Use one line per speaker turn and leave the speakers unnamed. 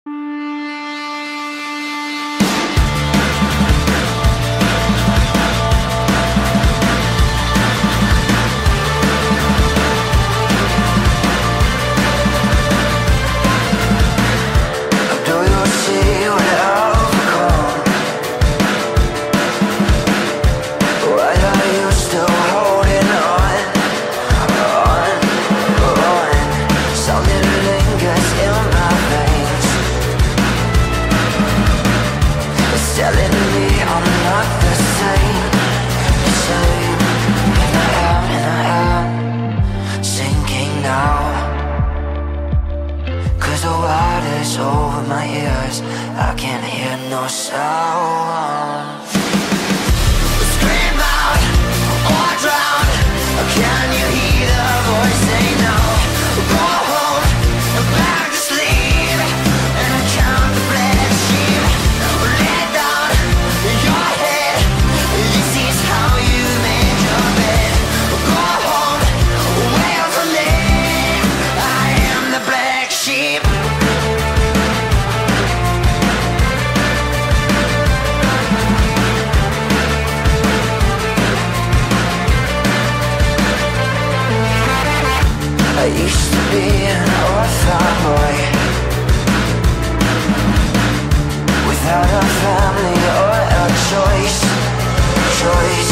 Over my ears, I can't hear no sound. Scream out or drown. Can you hear the voice say no? Go home, back to sleep, and count the black sheep. Lay down your head. This is how you made your bed. Go home, wait for me. I am the black sheep. I used to be an orphan boy, without a family or a choice.